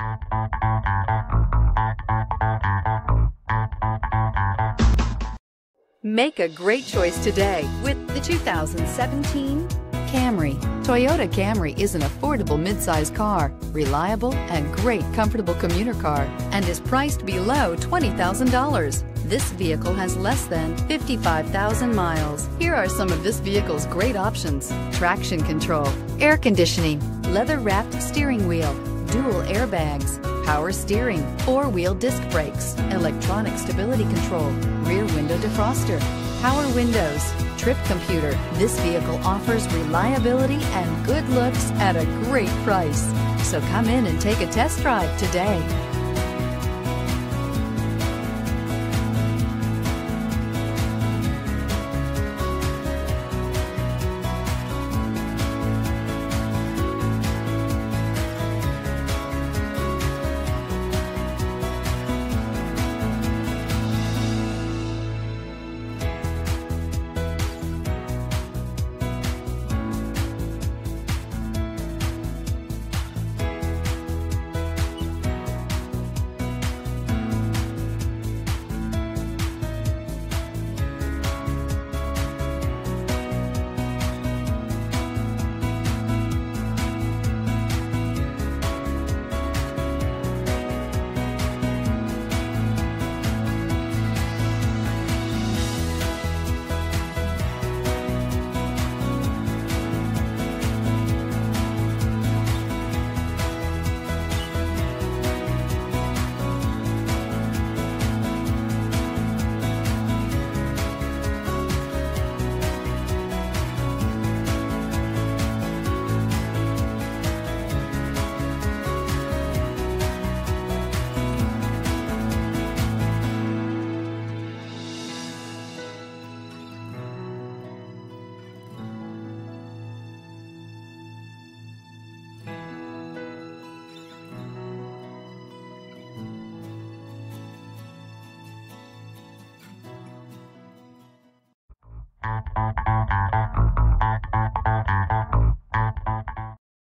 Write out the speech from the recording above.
Make a great choice today with the 2017 Camry. Toyota Camry is an affordable midsize car, reliable and great comfortable commuter car, and is priced below $20,000. This vehicle has less than 55,000 miles. Here are some of this vehicle's great options: traction control, air conditioning, leather-wrapped steering wheel, dual airbags, power steering, four-wheel disc brakes, electronic stability control, rear window defroster, power windows, trip computer. This vehicle offers reliability and good looks at a great price. So come in and take a test drive today.